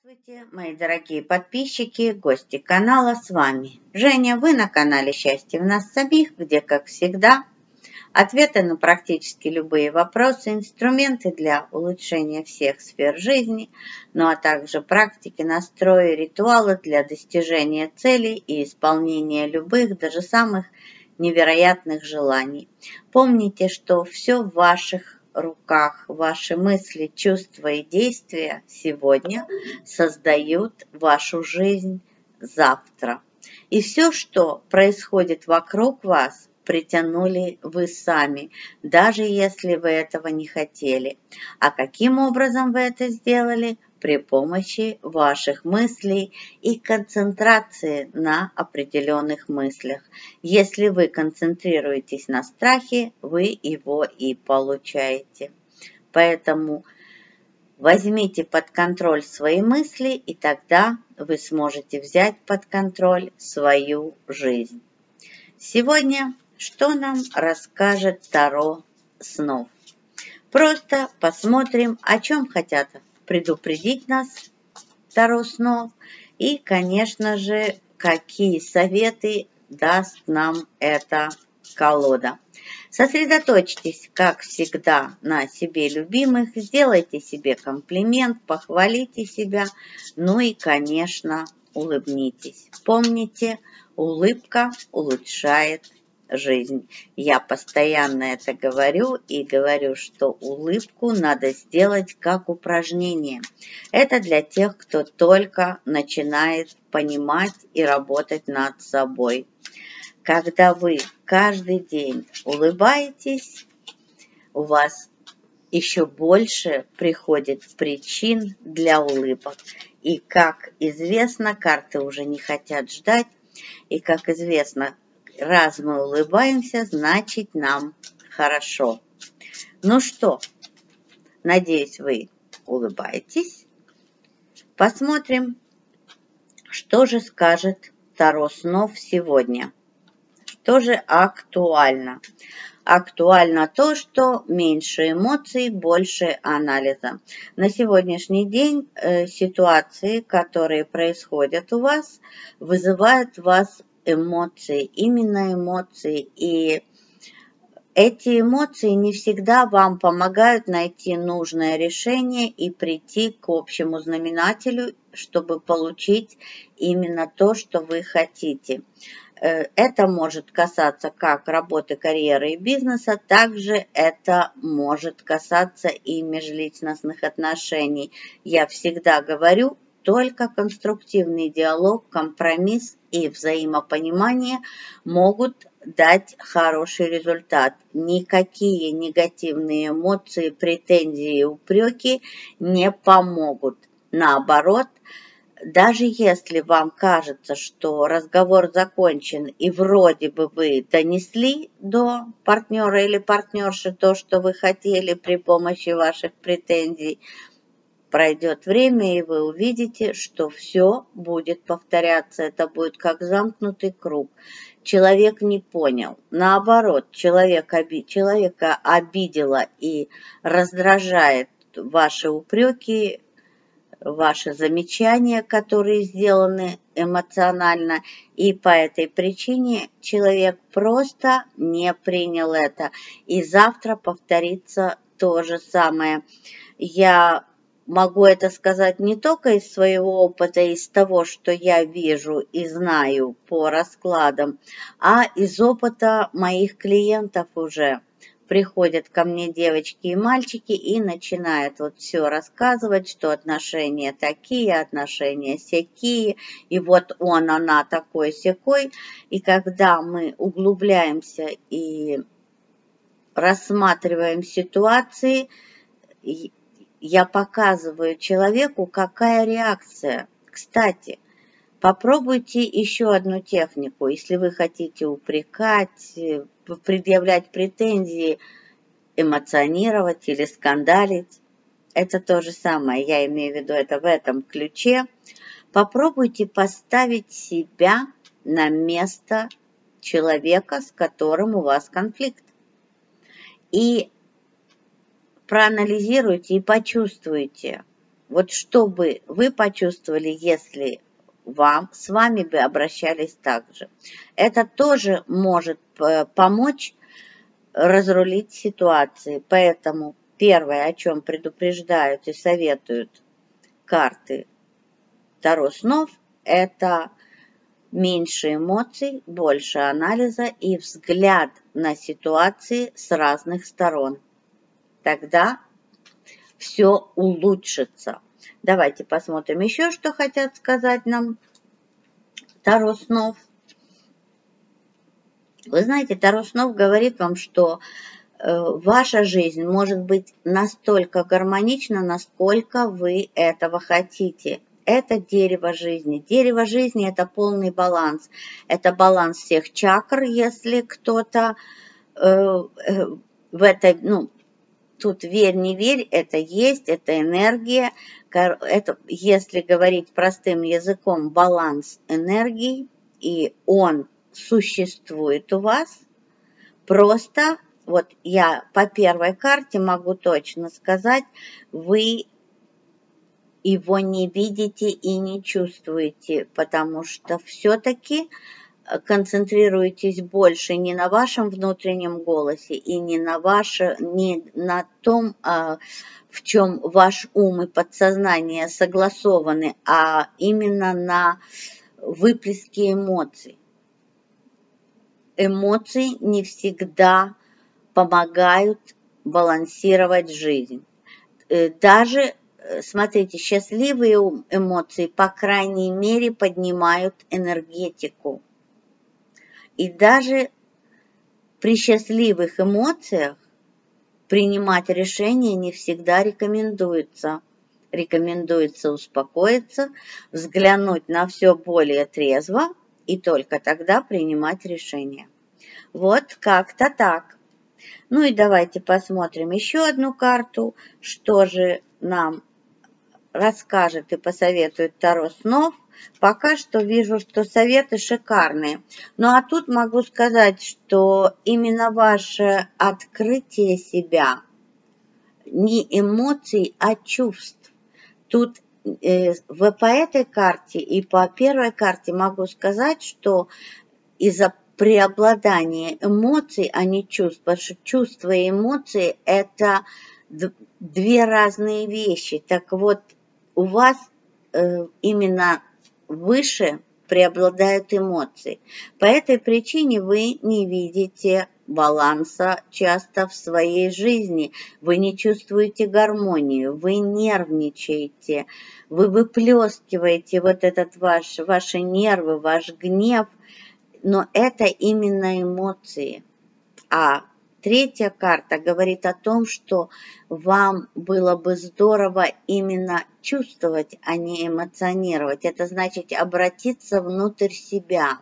Здравствуйте, мои дорогие подписчики, гости канала, с вами Женя. Вы на канале «Счастье в нас самих», где, как всегда, ответы на практически любые вопросы, инструменты для улучшения всех сфер жизни, ну а также практики, настрои, ритуалы для достижения целей и исполнения любых, даже самых невероятных желаний. Помните, что все в ваших руках, ваши мысли, чувства и действия сегодня создают вашу жизнь завтра. И все, что происходит вокруг вас, притянули вы сами, даже если вы этого не хотели. А каким образом вы это сделали? При помощи ваших мыслей и концентрации на определенных мыслях. Если вы концентрируетесь на страхе, вы его и получаете. Поэтому возьмите под контроль свои мысли, и тогда вы сможете взять под контроль свою жизнь. Сегодня что нам расскажет Таро снов? Просто посмотрим, о чем хотят предупредить нас Таро снов и, конечно же, какие советы даст нам эта колода. Сосредоточьтесь, как всегда, на себе любимых, сделайте себе комплимент, похвалите себя, ну и, конечно, улыбнитесь. Помните, улыбка улучшает жизнь. Я постоянно это говорю и говорю, что улыбку надо сделать как упражнение. Это для тех, кто только начинает понимать и работать над собой. Когда вы каждый день улыбаетесь, у вас еще больше приходит причин для улыбок. И, как известно, карты уже не хотят ждать. И, как известно, раз мы улыбаемся, значит нам хорошо. Ну что, надеюсь, вы улыбаетесь. Посмотрим, что же скажет Таро снов сегодня. Что же актуально? Актуально то, что меньше эмоций, больше анализа. На сегодняшний день ситуации, которые происходят у вас, вызывают у вас эмоции, именно эмоции. И эти эмоции не всегда вам помогают найти нужное решение и прийти к общему знаменателю, чтобы получить именно то, что вы хотите. Это может касаться как работы, карьеры и бизнеса, также это может касаться и межличностных отношений. Я всегда говорю, только конструктивный диалог, компромисс и взаимопонимание могут дать хороший результат. Никакие негативные эмоции, претензии и упреки не помогут. Наоборот, даже если вам кажется, что разговор закончен и вроде бы вы донесли до партнера или партнерши то, что вы хотели при помощи ваших претензий, пройдет время, и вы увидите, что все будет повторяться. Это будет как замкнутый круг. Человек не понял. Наоборот, человека обидела и раздражает ваши упреки, ваши замечания, которые сделаны эмоционально, и по этой причине человек просто не принял это. И завтра повторится то же самое. Я могу это сказать не только из своего опыта, из того, что я вижу и знаю по раскладам, а из опыта моих клиентов уже. Приходят ко мне девочки и мальчики и начинают вот все рассказывать, что отношения такие, отношения сякие, и вот он, она такой-сякой. И когда мы углубляемся и рассматриваем ситуации, я показываю человеку, какая реакция. Кстати, попробуйте еще одну технику. Если вы хотите упрекать, предъявлять претензии, эмоционировать или скандалить, это то же самое. Я имею в виду это в этом ключе. Попробуйте поставить себя на место человека, с которым у вас конфликт. И проанализируйте и почувствуйте, Вот что бы вы почувствовали, если с вами бы обращались так же? Это тоже может помочь разрулить ситуации. Поэтому первое, о чем предупреждают и советуют карты Таро снов, это меньше эмоций, больше анализа и взгляд на ситуации с разных сторон. Тогда все улучшится. Давайте посмотрим еще, что хотят сказать нам Таро снов. Вы знаете, Таро снов говорит вам, что ваша жизнь может быть настолько гармонична, насколько вы этого хотите. Это дерево жизни. Дерево жизни – это полный баланс. Это баланс всех чакр, если кто-то в это, тут верь, не верь, это есть, это энергия. Это, если говорить простым языком, баланс энергии, и он существует у вас. Просто вот я по первой карте могу точно сказать, вы его не видите и не чувствуете, потому что все-таки концентрируетесь больше не на вашем внутреннем голосе и не на том, в чем ваш ум и подсознание согласованы, а именно на выплеске эмоций. Эмоции не всегда помогают балансировать жизнь. Даже, смотрите, счастливые эмоции, по крайней мере, поднимают энергетику. И даже при счастливых эмоциях принимать решения не всегда рекомендуется. Рекомендуется успокоиться, взглянуть на все более трезво и только тогда принимать решения. Вот как-то так. Ну и давайте посмотрим еще одну карту, что же нам расскажет и посоветует Таро снов. Пока что вижу, что советы шикарные. Ну а тут могу сказать, что именно ваше открытие себя, не эмоций, а чувств. Тут по этой карте и по первой карте могу сказать, что из-за преобладания эмоций, а не чувств, потому что чувства и эмоции – это две разные вещи. Так вот, у вас именно выше преобладают эмоции. По этой причине вы не видите баланса часто в своей жизни. Вы не чувствуете гармонию, вы нервничаете, вы выплескиваете вот этот ваши нервы, ваш гнев, но это именно эмоции. А третья карта говорит о том, что вам было бы здорово именно чувствовать, а не эмоционировать. Это значит обратиться внутрь себя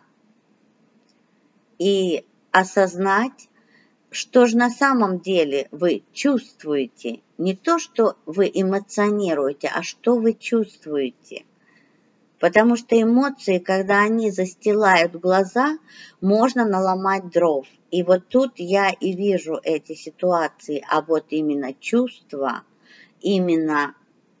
и осознать, что же на самом деле вы чувствуете. Не то, что вы эмоционируете, а что вы чувствуете. Потому что эмоции, когда они застилают глаза, можно наломать дров. И вот тут я и вижу эти ситуации. А вот именно чувства, именно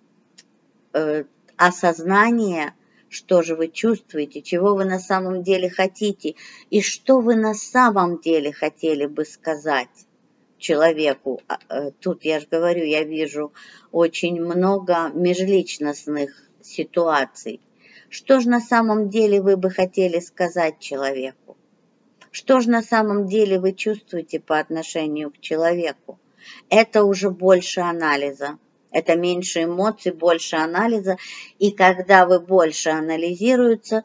осознание, что же вы чувствуете, чего вы на самом деле хотите, и что вы на самом деле хотели бы сказать человеку. Тут я же говорю, я вижу очень много межличностных ситуаций. Что же на самом деле вы бы хотели сказать человеку? Что же на самом деле вы чувствуете по отношению к человеку? Это уже больше анализа. Это меньше эмоций, больше анализа. И когда вы больше анализируете,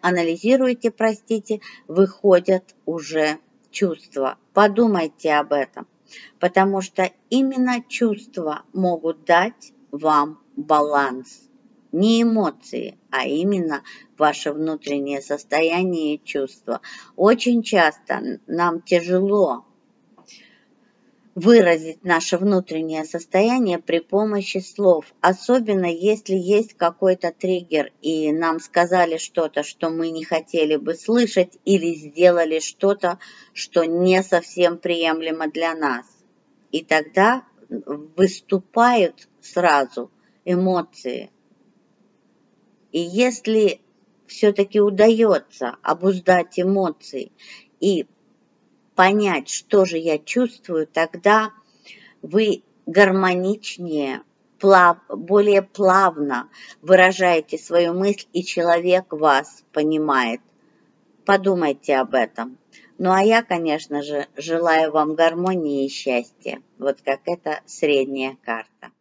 выходят уже чувства. Подумайте об этом. Потому что именно чувства могут дать вам баланс. Не эмоции, а именно ваше внутреннее состояние и чувства. Очень часто нам тяжело выразить наше внутреннее состояние при помощи слов, особенно если есть какой-то триггер, и нам сказали что-то, что мы не хотели бы слышать, или сделали что-то, что не совсем приемлемо для нас. И тогда выступают сразу эмоции. И если все-таки удается обуздать эмоции и понять, что же я чувствую, тогда вы гармоничнее, более плавно выражаете свою мысль, и человек вас понимает. Подумайте об этом. Ну а я, конечно же, желаю вам гармонии и счастья, вот как эта средняя карта.